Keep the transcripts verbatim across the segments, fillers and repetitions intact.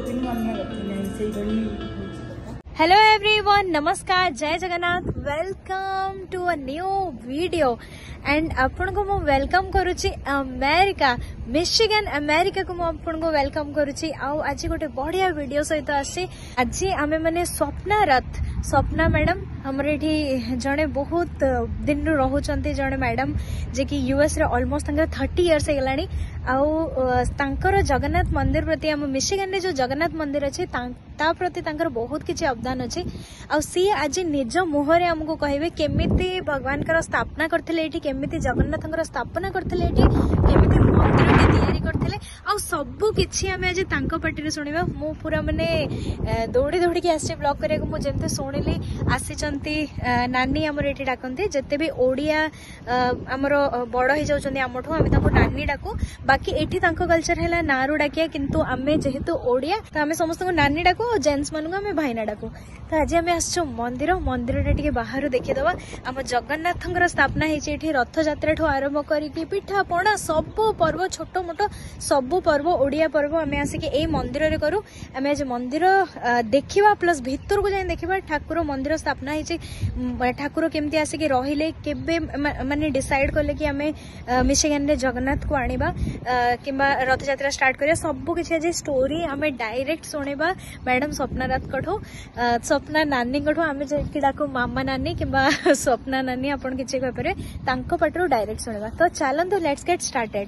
Hello everyone, नमस्कार, जय Jagannath, welcome to a new video and आपण को मु वेलकम करुची अमेरिका मिशिगन अमेरिका को मु आपण को वेलकम करुची। आउ आज गोटे बढ़िया वीडियो सहित आसी। आज आमे माने स्वप्ना रथ स्वप्ना मैडम हमर एठी जणे बहुत दिन रहुचंती जणे मैडम जे कि यूएस रे ऑलमोस्ट तंगर थर्टी इयर्स हेलानी। आउ तांकर जगन्नाथ मंदिर प्रति हम मिशिगन रे जो जगन्नाथ मंदिर अछि ता प्रति तांकर बहुत किछि अवदान अछि। आउ सी आज निज मुहरे हमको कहबे केमिति भगवान कर स्थापना करथिले, एठी केमिति जगन्नाथंकर स्थापना करथिले, एठी केमिति मंदिर के तैयारी करथिले। आउ सब किछि हमें आज तांको पार्टी सुनिबा। मु पूरा माने दौड़ी दौड़ी के आसी ब्लॉग करे को मु जेंते सुनिली आसीचंती नानी हमर एठी डाकंती जते भी ओडिया हमर बड़ हे जाउचंती हमठो हम ताको नानी डाकू। बाकी एठी तांको कल्चर हैला नारू डाकिया, किंतु आमे जेहेतु ओडिया त आमे समस्त को नानी डाकू, जेंट्स मानु आमे भाईना डाकू। तो आज आमे आछो मंदिर मंदिर रे टिके बाहर देखि दबा। हम जगन्नाथंकर स्थापना हेछि एठी रथ यात्रा ठो आरंभ करी कि पिठा पणा सब पर्व छोटो मोटो सब पर्व ओडिया पर्व आमे आसी के ए मंदिर रे करू। आमे आज मंदिर देखिबा प्लस भीतर को जाय देखिबा ठाकुर मंदिर स्थापना हेछि, ठाकुर केमती आसी के रहिले, केबे माने डिसाइड करले कि आमे मिशिगन रे जगन्नाथ को आनिबा किंबा रथ यात्रा स्टार्ट करिया। सब किछि आज स्टोरी आमे डायरेक्ट सुनिबा मैडम स्वप्ना रथ कठो स्वप्ना नानी कठो। आमे जे कि डाकू मामा नानी किंबा स्वप्ना नानी आपण किछि कह पारे तांको पटरो डायरेक्ट सुनिबा। तो चलंतु लेट्स गेट स्टार्टेड।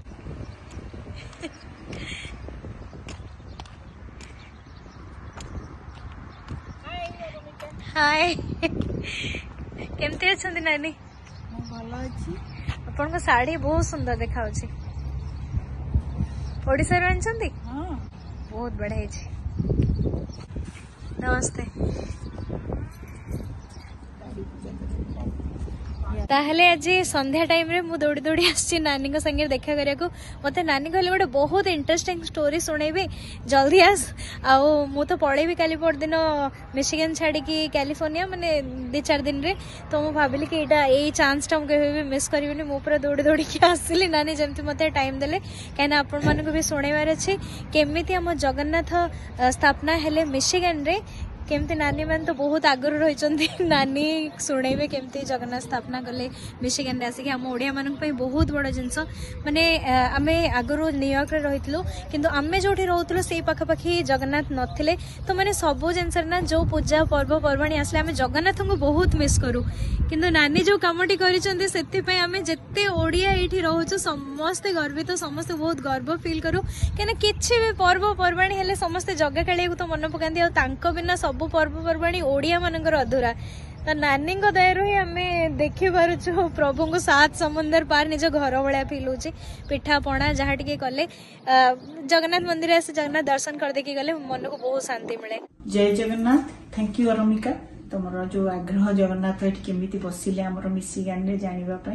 हाय, केमती अछंती नानी? भलो अछि। आपण को साड़ी बहुत सुंदर देखा अछि। ओडिसा रे आछंती? हां, बहुत बढ़िया अछि। नमस्ते। ताहले आज संध्या टाइम रे मु दौड़ी दौड़ी आसी नानी को संगे देखा करिया को। मते नानी कहले गोटे बहुत इंटरेस्टिंग स्टोरी सुनेबे, जल्दी आस। आउ मु तो पढ़ेबी काली पर दिन मिशिगन छाड़ी की कैलिफोर्निया माने दि चार दिन रे। तो मु भाबिली कि एटा ए चांस टा केबे मिस करिवनी। मु पूरा दौड़ी दौड़ी के आसिली नानी जेमति मते टाइम देले, काना आपण मानको भी सुनेबार अछि केमिति हम जगन्नाथ स्थापना हेले मिशिगन रे। केमती नानी मान तो बहुत आगर रही, नानी शुणेबे केमती जगन्नाथ स्थापना कले मिशिगन रे आसिक। हम ओडिया मानन पई बहुत बड़ जिंस माने आमे आगरो न्यूयॉर्क रे रहितलो, किंतु आमे जोठी रहउतलो सेई पाखा पाखी जगन्नाथ नथिले। तो माने सबो जिंस ना जो पूजा पर्व पर्वणी आसले आमे जगन्नाथ को बहुत मिस करू, किंतु नानी जो कामटी करिसंती सेति पई आमे जत्ते ओडिया एठी रहउछु समस्त गर्वित, तो समस्त बहुत गर्व फील करू। केना किछि भी पर्व पर्वणी हेले समस्त जगह कालिया को तो मन पकांदी, आ तांको बिना सब पर्व पर्वाणी ओडिया मानकर अधूरा। तो नानी दयारू ही आमे देखि पारुछु प्रभु को सात समुंदर पार निज घर भाया फिल होची। पिठा पणा जहाँ टिके कले जगन्नाथ मंदिर आसे जगन्नाथ दर्शन कर देखि गले मन को बहुत शांति मिले। जय जगन्नाथ। थैंक यू अरमिका, तुमर जो आग्रह जगन्नाथ एठी केमिति बसिले हमर मिशिगन रे जानिबा पई।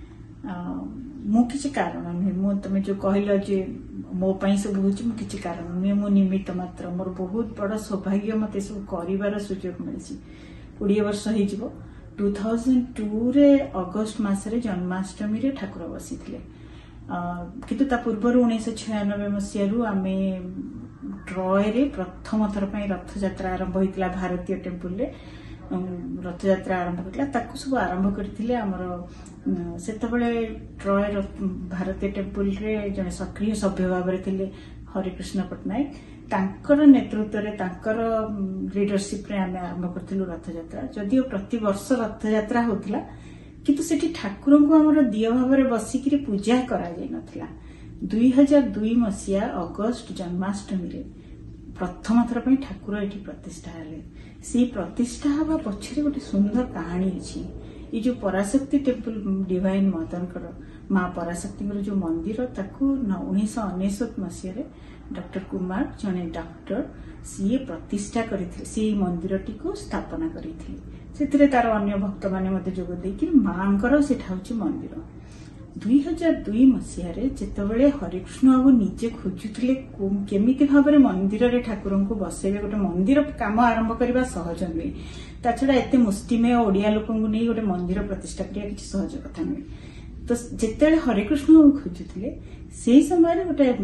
मु किछि कारण नुहे, मु तमे जो कहलो जे मो पई सब होची, मु किछि कारण नुहे, मु निमित्त मात्र। मोर बहुत बड़ सौभाग्य मते सब करिवार सुयोग मिलछि। बीस वर्ष हे जिवो। दो हज़ार दो रे अगस्त मास रे जन्माष्टमी रे ठाकुर बसिथिले, किंतु ता पूर्व उन्नीस सौ छियानवे मसिया रु आमे ट्रॉय रे प्रथम थर पई रथ यात्रा आरंभ होइतला। भारतीय टेम्पल रे रथ यात्रा आरंभ होइतला, ताकु सब आरंभ करथिले हमर सेतबेले ट्रॉय भारतीय टेम्पल रे जने सक्रिय सभ्य भाव रे थिले हरिकृष्ण पटनायक। तांकर नेतृत्व रे तांकर लीडरशिप रे आमे आरंभ करथिलु रथ यात्रा। जदियो प्रति वर्ष रथ यात्रा होतिला, किंतु सेठी ठाकुर को हमर दिय भाव रे बसिकरी पूजा करा जाय नथिला। दो हज़ार दो मसिया अगस्त जन्माष्टमी रे प्रथम थर पई ठाकुर एठी प्रतिष्ठा हेले। से प्रतिष्ठा हवा पछरे गोटे सुंदर कहानी अछि। ये जो पराशक्ति टेम्पल डिवाइन मदन कर माँ पराशक्ति जो मंदिर ताकू उन्नीस सौ अनेशत मसीह डॉक्टर कुमार जने डॉक्टर सी प्रतिष्ठा करथिले, से मंदिर टी को स्थापना करथिले। सेतिरे तार अन्य भक्त माने मते जोग देकी मांकर सेठा होची मंदिर। दो हज़ार दो मसीह रे जेतेबेले हरिकृष्ण बाबू निजे खोजुथिले केमिति भाबरे मंदिर रे ठाकुर को बसेबे, गोटे मंदिर काम आरंभ करबा सहज नुहे। ता छड़ा एते मुस्लिम ओडिया लोक नहीं गोटे मंदिर प्रतिष्ठा करिया किछि सहज कथा नुहे। तो जेतेबेले हरिकृष्ण बाबू खोजुथिले सेही समय रे गोटे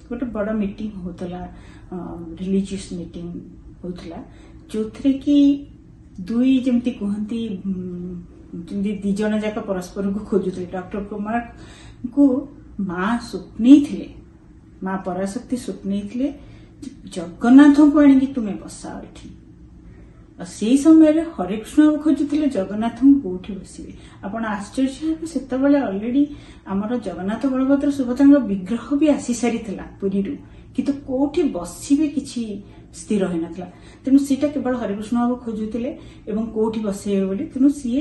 गोटे बड़ मीटिंग होतला रिलीजियस मीटिंग होतला जो थे कि दुई जमती कहती जमती दी जन जाक परस्पर को खोजुले डॉक्टर कुमार को माँ स्वप्न थे माँ पराशक्ति स्वप्न थे जगन्नाथ को आनिकी तुम्हें बसाओ एठी से समय हरे कृष्ण खोजुले जगन्नाथ कौटी बसवे आपण आश्चर्य से अलरेडी आमर जगन्नाथ बलभद्र सुभद्रा विग्रह भी आसी सारी पुरी किंतु कौटी बसवे किसी स्थिर हो नाला तेणु सीटा केवल हरे कृष्ण बाबू खोजुले एवं कौटी बसवे बोली तेणु सी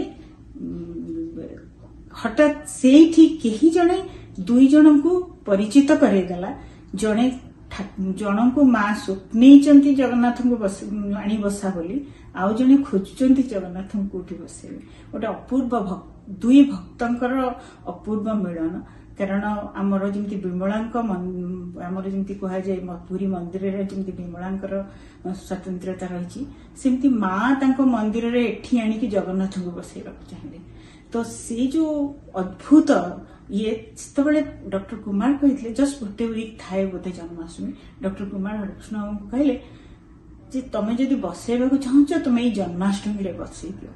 हठात से कही जड़े दुई जन को परिचित करदेला जड़े जन को माँ स्वप्न जगन्नाथ को आनी बसा बोली आउ जड़े खोजुंट जगन्नाथ कौटी बसवे गोटे अपूर्व दुई भक्तर अपूर्व मिलन कारण आमर जमी विमला आमर जमी कह जाए पुरी मंदिर जमी विमला स्वतंत्रता रही सेमती माँ मंदिर रे एठी आनिकी जगन्नाथ को बसैवा चाहिए तो से जो अद्भुत ये से डॉक्टर कुमार कहते जस्ट गोटे वीक थाए बोधे जन्माष्टमी डॉक्टर कुमार हरिकृष्ण को कहले जे तमे जदि बसैवा चाहूच तुम ये जन्माष्टमी रे बसई दियो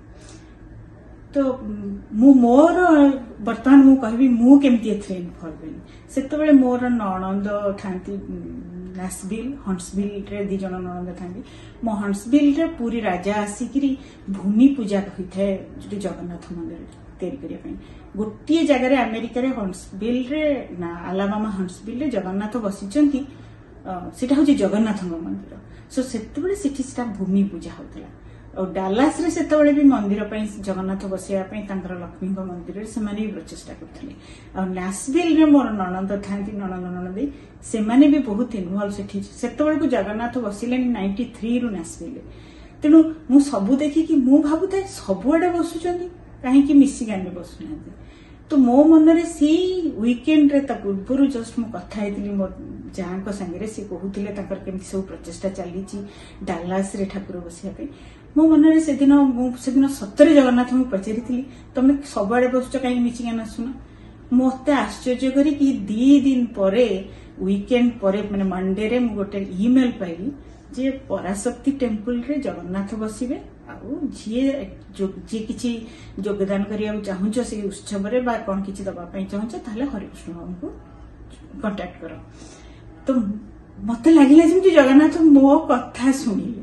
तो मु मोर बर्तमान मु कहबी मु केमती एथरे इन्वॉल्व से मोर नणंद थांती नासबिल हंसबिल रे दी जन नणंद थांती मो हंसबिल रे पूरी राजा आसिकी भूमि पूजा होता है जो जगन्नाथ मंदिर तैयारी करने गोटे जगार अमेरिका हंसबिल रे ना आलाबामा हंसबिल रे जगन्नाथ बसिचंती सेटा हूँ जगन्नाथ मंदिर सो से भूमि पूजा होता और डालास रे सेतबेले भी मंदिर पई जगन्नाथ बसिया पई तांकर लक्ष्मी मंदिर से माने भी प्रचेष्टा करथिले और नासबिल रे मोर ननंद थांती ननंद ननंदी से माने भी बहुत इन्वॉल्व सेठी सेतबेले को जगन्नाथ बसिले तिरानवे रु नासबिल तेणु मु सबु देखि कि मु भाबुता सबुआडे बसुचंदी काहे कि मिशिगन रे बसुनांती तो मो मन रे सी वीकेंड रे ता पूर्व जस्ट मु कथा हेतिली मो जांको संगे से कहूतिले तांकर केमति सब प्रचेष्टा चली डालास रे ठाकुर बसिया पे मो मन से दिन से दिन सतरे जगन्नाथ को पचारि तुम सबुआड़े बसुच कहीं मिशिगन आसुन मत आश्चर्य करी कि दी दिन परे वीकेंड परे माने मंडे रे मु गोटे ईमेल पाइली जे पराशक्ति टेम्पल रे जगन्नाथ बसिबे आउ जी जी किछि योगदान करिया चाहूच से उत्सव रे बा कोन किछि दबा पई चाहूच ताले हरिकृष्ण बाबू को कांटेक्ट करो तो मते लागिला जे जगन्नाथ मो कथा सुनिले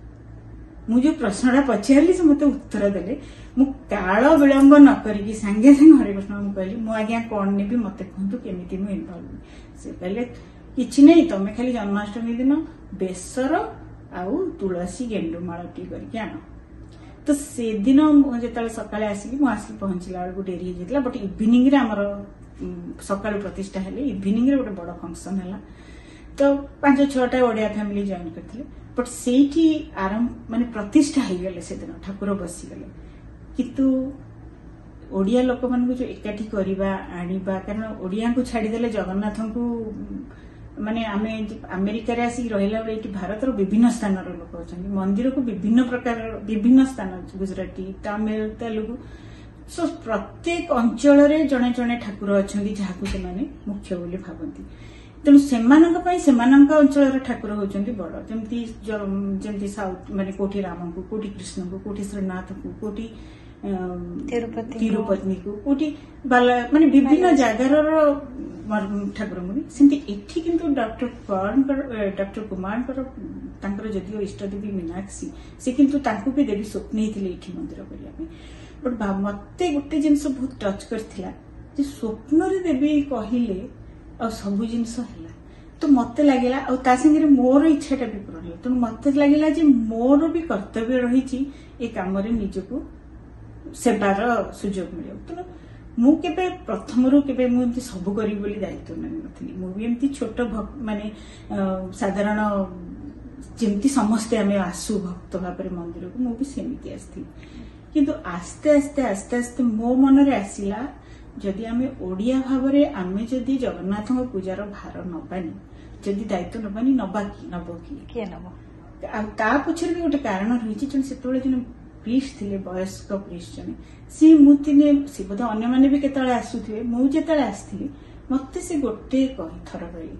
मु जो प्रश्नटा पचारि से मत उत्तर देले मु काल विलंब न करी सांगे सांगे हरिकृष्ण मु कहली मु आज्ञा कौन नेबी मत कहतु केमिति मु इन्वॉल्व से कहले किछि नहीं तमे खाली जन्माष्टमी दिन बेसर आउ तुलसी गेंडुमाळटी करके आन तो से दिन जो सकाळे आसिली मु आसी पहुंचला बेलू डेरी हो बट इवनिंग रे आमर सकाळ प्रतिष्ठा हेले इवनिंग रे गोटे बड़ फंक्शन है तो पांच छटा ओडिया फैमिली जॉइन करथिले बट सेठी आरंभ माने प्रतिष्ठा हो गले से दिन ठाकुर बसीगले किंतु ओडिया लोक मान जो एकाठी करवा आनिबा कारण ओडिया को छाड़ीदेले जगन्नाथ को माने आमे अमेरिका रे आसी रहिला बेले भारत रो विभिन्न स्थान रो लोक अछन मंदिर को विभिन्न प्रकार विभिन्न स्थान गुजराती तमिल तेलुगु सो प्रत्येक अंचल रे जणे जणे ठाकुर अछन जहाकु से माने मुख्य बोली भाबंती तेणु से अंचल ठाकुर होती बड़ जमी जमी साउथ माने कोठी राम को कोठी कृष्ण को कोठी श्रीनाथ को कोठी तिरुपति को कोठी बाला माने विभिन्न जगार ठाकुर मुनि सेमती एठी किंतु डॉक्टर डॉक्टर कुमार जदिव इष्ट देवी मीनाक्षी से किंतु तांको भी देवी स्वप्न ही मंदिर करने बट मत गोटे जिनस बहुत टच करथिला जे स्वप्न रे देवी कहिले और सबु जिनस है तो मत लगे आगे मोर इच्छाटा भी पूरण है तेणु मत लगे मोर भी कर्तव्य रही ए कम निजको सेवार सुजोग मिले तेणु मुझे प्रथम रू के सब करी दायित्व नानी मुझे छोट माने साधारण जमती समस्ते आम आसु भक्त भाव मंदिर को मुझे सेमती आसती किंतु आस्ते आस्ते आस्ते आस्ते मो मन रे आसिला जदि आम ओडिया भाव में आम जदि जगन्नाथ पूजार भार नबानी जदि दायित्व नबानी नबा कि नब किए नब ता पछरे भी गोटे कारण रही से जन प्रीस्ट थे वयस्क प्रीस्ट जने सी मुदिने सी बोध अन्य मैंने भी केतले आसुथे मुझे आसती मत से गोटे थर कहली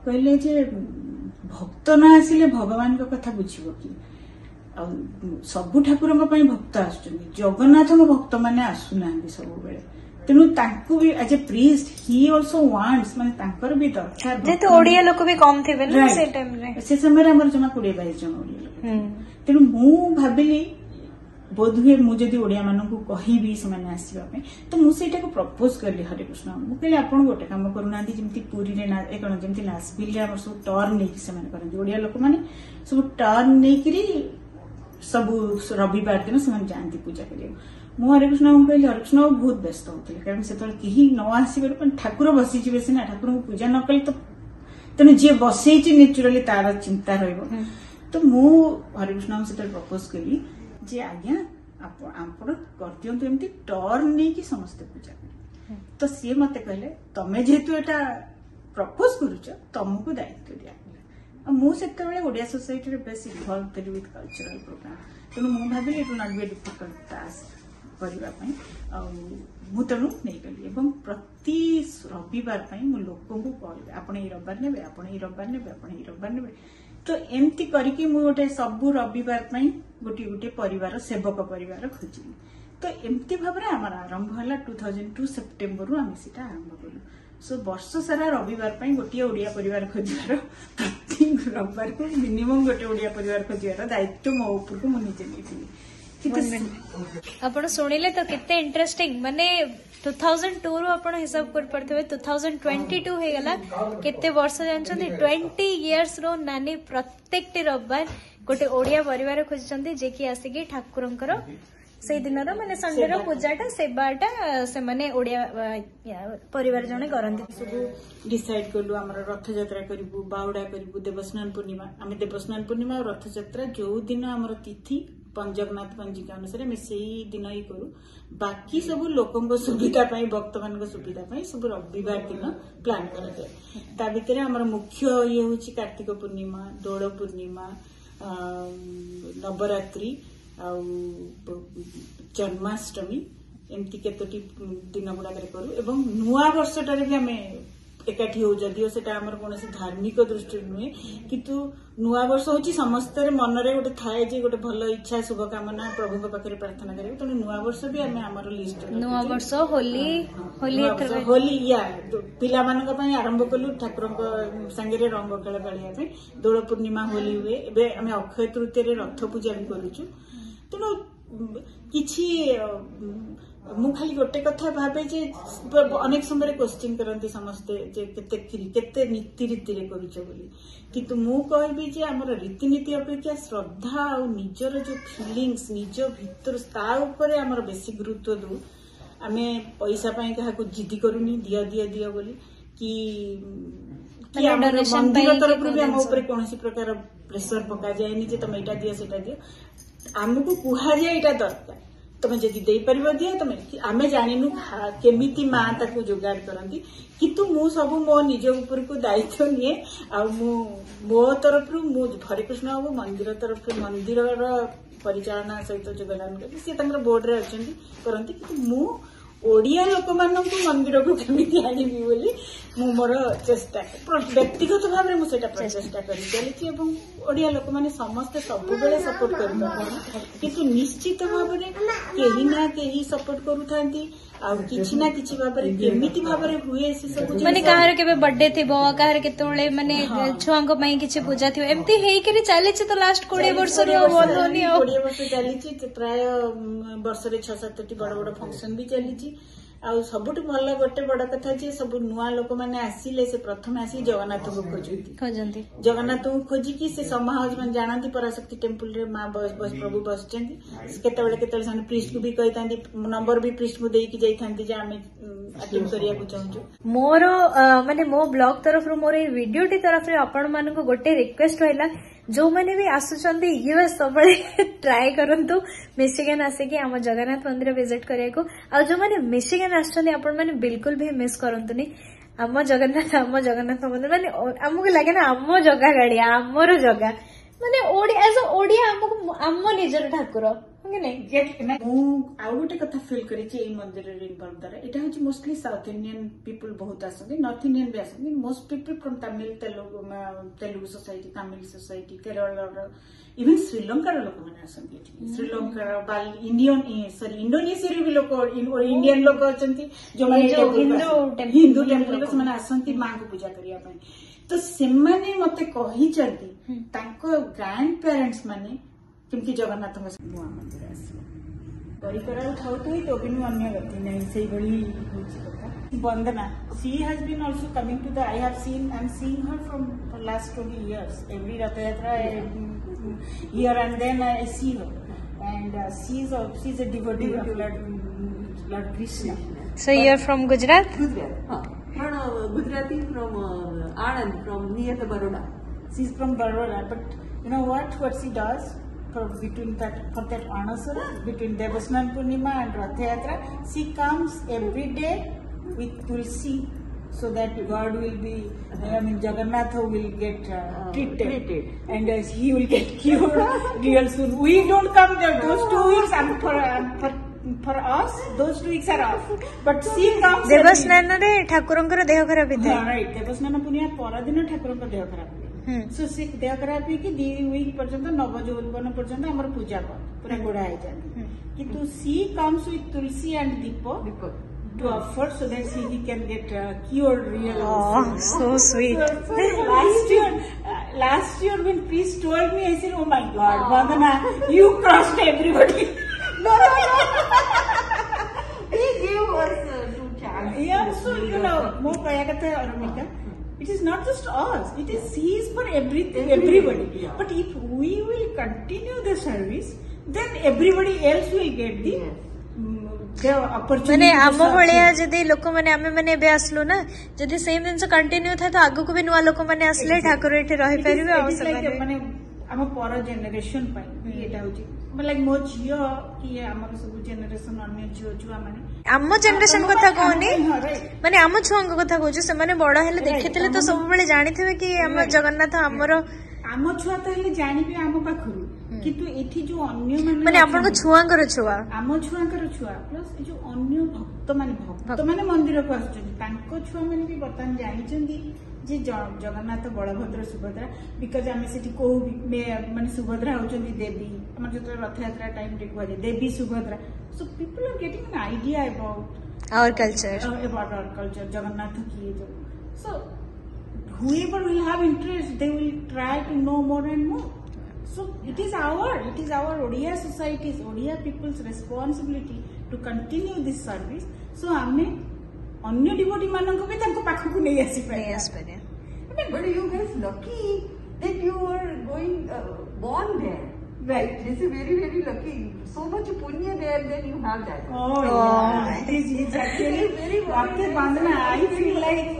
कहले जे भक्त न आसिले भगवान को कथा बुझिबो कि सबु ठाकुर भक्त आसुचंदी जगन्नाथ भक्त माने आसुना सब बेले तेणु तांकु भी as a priest he also wants माने तांकर भी दरकार जेतो ओडिया लोक भी कम थिबे ना से टाइम रे से समय रे हमर जमा बीस बाईस जन ओडिया लोक तेणु मु भाबिली बोधुए मुझे ओडिया मानू कहबी से आसवा तो मुझे प्रपोज कली हरे कृष्ण मुझे आप गोटे कम करूना जमी पुरी कौन जमी नासबिल सब टर्न नहीं ओडिया लोक मैंने सब टर्न नहीं सब रविवार दिन से जाती पूजा कर मु हरे कृष्ण को कहली हरे कृष्ण बहुत व्यस्त होते कारण से कहीं न आसवे ठाकुर बसी सीना ठाकुर को पूजा न कले तो तेणु जी बसई नेचुराली तार चिंता रही तो मु हरे कृष्ण से प्रपोज कली जे आज्ञा आप कर दिंतु एमती टर्न नहीं कि समस्ते पूजा कर तो सी मत कहले तमें जेहेतु एटा प्रपोज करुच तुमको दायित्व दिया मुझे ओडिया सोसाइटी रे बेस इनवॉल्व थी विथ कल्चरल प्रोग्राम तेणु मुझे भाविली it will not be difficult task करने तेणु नहीं गली प्रति रविवार मु लोक कल आप रविवार ने आप रविवार ने आप रविवार ने तो एमती करके मु गोटे सबु रविवार गोटे गोटे परिवार सेवक परिवार खोजिली तो एमती भाव में आमर आरंभ है टू थाउजेंड टू सेप्टेम्बर आम से आरंभ कलु सो वर्ष सारा रविवार गोटे ओडिया परिवार खोजार प्रति रविवार को मिनिमम गोटे ओडिया परिवार खोजार दायित्व मो ऊपर को मुझे नहीं आप शुणिले तो कितने इंटरेस्टिंग माने टू थाउजेंड टू रु आप हिसाब कर पड़ते टू थाउजेंड ट्वेंटी टू हो गला केते वर्ष जानछन्ती ट्वेंटी इयर्स रो नानी प्रत्येक रविवार गोटे ओडिया परिवार खोजछन्ती जे कि आसिकी ठाकुरंकर से दिन माने संडे रो पूजाटा सेवाटा से माने ओडिया परिवार जने करंती सब डिसाइड करलु हमर रथ यात्रा करिबु बाउडा करिबु देवस्नान पूर्णिमा आमे देवस्नान पूर्णिमा और रथ यात्रा जो दिन हमर तिथि जगन्नाथ पंजिका अनुसार आम से दिन ही करूँ बाकी सब लोकों सुविधा भक्त मान सुविधा सब रविवार दिन प्लान कराए भितर आम मुख्य ये हूँ कार्तिक पूर्णिमा दोल पूर्णिमा नवरात्रि जन्माष्टमी एमती केतोटी दिन गुड़ाक करूँ एवं नुआ वर्षटारे भी आम एकाठी हो जदिओ से कौन धार्मिक दृष्टि नुहे किंतु नुआ वर्ष हूँ समस्त मनरे गोटे थाए जे गोटे भल इच्छा शुभकामना प्रभु पाखे प्रार्थना करें तेणु नुआ वर्ष भी आम आम लिस्ट नुआ वर्ष होली होली होली या पिला आरंभ कलु ठाकुर सांगे रंग खेल खेलने दोल पूर्णिमा होली हुए एवं आम अक्षय तृतीय रथ पूजा भी करुचु तेणु किछि मु खाली गोटे कथा भावे जे अनेक समय क्वेश्चन करती समस्ते जे केते केते नीति रीति रे करूछ बोली किंतु मु कहबी जे हमर रीतिनीति अपेक्षा श्रद्धा आ निजर जो फीलिंग्स निज भीतर ता ऊपर हमर बेसी गुरुत्व दउ आमे पैसा पई कहा को जिद्दी करूनी दियो दियो दियो बोली कि कि हमर मंदिर तरफ भी हम ऊपर कोनसी प्रकार प्रेशर पका जायनी जे तुम एटा दियो सेटा दियो हमको कुहा जाय एटा दरकार तुम जदि दे पार दिए तुम आम जाणु केमिति माँ ताकू जोगाड़ करती किंतु मु सब मो निज ऊपर को दायित्व निए आ मो तरफ मु हरे कृष्ण बाबू मंदिर तरफ मंदिर परिचालना सहित जोगदान कर सी बोर्ड रे करती मु ओडिया लोक मानू मंदिर को केमिति आनिबी बोली मु मोर चेष्टा व्यक्तिगत भाव में मुझे प्रचेषा कर चली ओडिया लोक मैंने समस्ते सब बेले सपोर्ट कर किंतु निश्चित भाव में कहीं ना कहीं सपोर्ट करूँ किछि ना किछि भाव में केमिति भाव में हुए से सब माने कहार केबे बर्थडे थिबो कहार केतोले माने छुआंको पई किछि पूजा थिबो एम्ति हेई करी चली छी तो लास्ट बीस वर्ष रे बोलोनी बीस वर्ष चली छी प्राय वर्ष रे छह सात टी बड़ बड़ फंक्शन भी चली छी आ सबुठ भल गोटे बड़ कथा जे सब नुआ लोक मैंने आसिले से प्रथम आसी जगन्नाथ को खोजती खोजती जगन्नाथ को खोजिकी से समाज में जानती पराशक्ति टेम्पल रे माँ बस बस प्रभु बसचंदी केतबेले केतबेले साने प्रीस्ट को भी कहितांती नंबर भी प्रीस्ट को देकी जाइथांती जे आमे अटेंड करिया को चाहूछु मोर माने मो ब्लॉग तरफ रो मोर ए वीडियो टी तरफ रे आपण मानको को गोटे रिक्वेस्ट होइला जो मैंने भी आसुचंदी यूएस सबले ट्राई करंतु मिशिगन आसे आम जगन्नाथ मंदिर विजिट करिया को आ जो मैंने मिशिगन आछंदी आपण माने बिल्कुल भी मिस करंतुनी आम जगन्नाथ आम जगन्नाथ मंदिर माने हमको लगे ना आम जगह गाड़ी आमर जगह माने ओडिया एज ओडिया हमको आम निजर ठाकुर आउ गोटे कथा फिल करी मंदिर इनवॉल्व द्वारा यहाँ हूँ मोस्टली साउथ इंडियन पीपल बहुत आसती नॉर्थ इंडियन भी आसती most people from Tamil Telugu Telugu society Tamil society Kerala even श्रीलंकार लोक मैंने आसती श्रीलंकार इंडियन सॉरी इंडोनेशिया भी लोक इंडियन लोक अच्छा जो हिंदू टेम्पल से आसती माँ को पूजा करने तो से मत कही ग्रांड पेरेंट्स माने केमती जगन्नाथ नुआ मंदिर आस डरी कर खाऊ तो भी अन्य गति नहीं से कथा Vandana she has been also coming to the I have seen I am seeing her from last twenty years every Rath Yatra here and then I see her and she is she is a devotee of lord lord Krishna. So you are from Gujarat? Gujarat. Huh. No, no, Gujarati from uh, Anand, from near the Baroda. She's from Baroda, but you know what? What she does for between that for that Anasara, between Devasnan Purnima and Rath Yatra, she comes every day with Tulsi, so that God will be, I mean Jagannatha will get uh, uh, treated, treated, and uh, he will get cured real soon. We don't come there those two weeks, and for um, for. For us, those two weeks are off. But she comes. देवस्नान रे ठाकुरंकर देह खराब होता है. Right देवस्नान Punia पर दिन ठाकुरंकर देह खराब हुए. सो से देह खराब हुई कि दी वीक पर्यंत नव यौवन पर्यंत हमर पूजा कर पूरा गोड़ा है जाती किंतु she comes with tulsi and deep to offer so that she he can get uh, cured real. Oh, so sweet. So, so last year, uh, last year when priest told me, I said, "Oh my God, Vandana, you crossed everybody." No, no, no. He gave us uh, two chances. Yeah, so you know, more kaya kata Aramika. It is not just us. It is he is for everything, everybody. Yeah. But if we will continue the service, then everybody else will get the. Yes. माने आम भाया जदि लोक मैंने आम मैंने एबे आसलु ना जदि सेम जिनस कंटिन्यू था तो आगु को भी नुआ लोक मैंने आसले ठाकुर एठी रहि परिबे आ सब माने आम पर जनरेशन पई एटा होची लाइक मो झियो कि हमर सब जनरेशन अन्य झियो छुआ माने आम जनरेशन कथा कहनी माने आम छुआंक कथा कहू से माने बड़ हेले देखिथिले तो सब बेले जानिथिबे कि हम जगन्नाथ हमर आम छुआ तो हेले जानिबे आम पाखरु किंतु एठी जो अन्य माने माने आपन को छुआंकर छुआ आम छुआंकर छुआ प्लस जो अन्य भक्त माने भक्त माने मंदिर को आछन तांको छुआ माने भी बर्तमान जानिचंदी जे जगन्नाथ बलभद्र सुभद्रा बिकॉज आम से को माने सुभद्रा होचंदी देवी हमर जो रथ यात्रा टाइम रे कहले Devi Subhadra so people are getting an idea about our culture about our culture Jagannath की जो सो whoever will have interest they will try to know more and more. So it is our, it is our Odia society's, Odia people's responsibility to continue this service. So आमे अन्य devotee मानन को भी तांको पाखु को नहीं आसी पाए आस पाए. But you guys lucky that you were going uh, born there. Right. This is very very lucky. So much punya there that you have that. Oh, oh yeah. This is actually very very Vandana. I feel like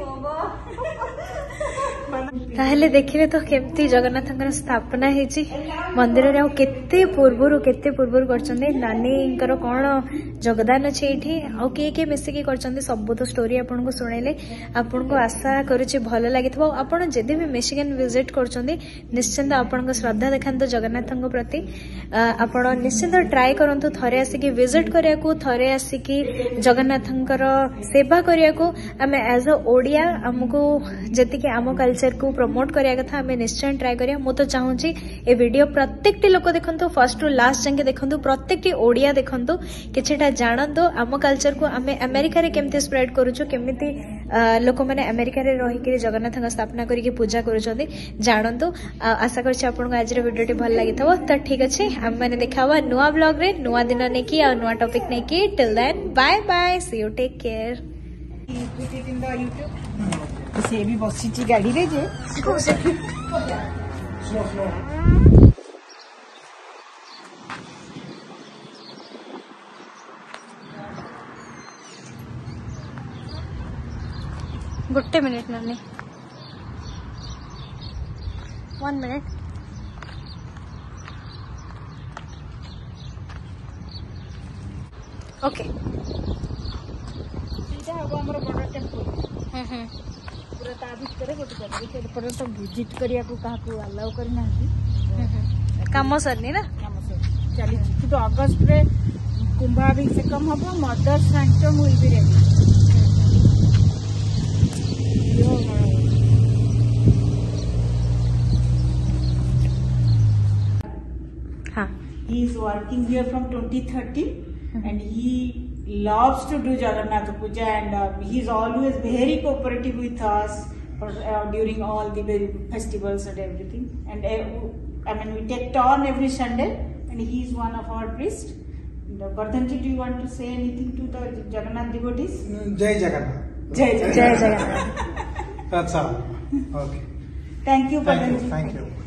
ताहले देखिले तो केमती जगन्नाथंकर स्थापना हेची मंदिर रे आ केते पूर्वरु केते पूर्वरु करचंदे नानींकर कोन योगदान अछि एठी आ के के मिसे के करचंदे सब तो स्टोरी आपन को सुनेले आपन को आशा करूची भलो लागिथबो आपन जदि भी मिशिगन विजिट करचंदे निश्चित आपन को श्रद्धा देखंतो जगन्नाथंक प्रति आपन निश्चित ट्राई करंतो थरे आसी के विजिट करिया को थरे आसी के जगन्नाथंकर सेवा करिया को हमें एज अ ओडिया हमको जति के आम कल्चर को प्रमोट करिया कथा हमें निश्चय ट्राई करिया मु तो चाहूची ए वीडियो प्रत्येक टी लोक देखंतु फर्स्ट टू लास्ट जाके देखंतु प्रत्येक टी ओडिया देखंतु किछटा जानंतु आम कल्चर को हमें अमेरिका रे केमते स्प्रेड करूछु केमिति लोक माने अमेरिका रे रहि के जगन्नाथ का स्थापना करी के पूजा करूछंदी जानंतु आशा करछि आपन को आज रे वीडियो टी भल लागिथबो त ठीक अछि हम माने देखावा नुवा ब्लॉग रे नुवा दिन ने की आ नुवा टॉपिक ने की till then bye bye see you take care से भी बसी गाड़ी रे जे गोटे मिनिट नानी वन मिनिट ओके हमर बड़ा टेम्पल पूरा ता भितर गोटे जगह पर तो विजिट करिया को काहा को अलाउ करना काम सरनी ना काम सर चली तो अगस्त रे कुंभाभिषेकम हम mother sanctum will be ready. हाँ He is working here from twenty thirteen and he loves to do Jagannath Puja and uh, he is always very cooperative with us for, uh, during all the very festivals and everything. And uh, I mean we take turn every Sunday and he is one of our priests. Vardhanji, do you want to say anything to the Jagannath devotees? Jai Jagannath. Jai Jai Jagannath. Jagannath. That's all. Okay. Thank you, Thank you. Vardhanji. Thank you.